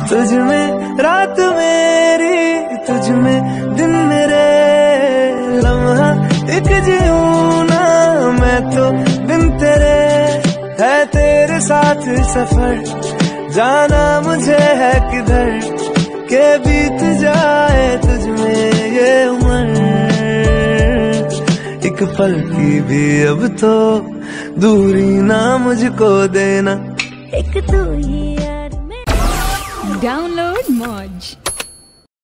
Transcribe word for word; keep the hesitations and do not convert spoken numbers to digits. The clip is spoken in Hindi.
तुझ में रात मेरी, तुझ में दिन मेरे, लम्हा एक जीऊं ना मैं तो बिन तेरे। है तेरे साथ सफर, जाना मुझे है किधर, के बीत जाए तुझ में ये उम्र। एक पल की भी अब तो दूरी ना मुझको देना, एक तू ही यार में। डाउनलोड मौज।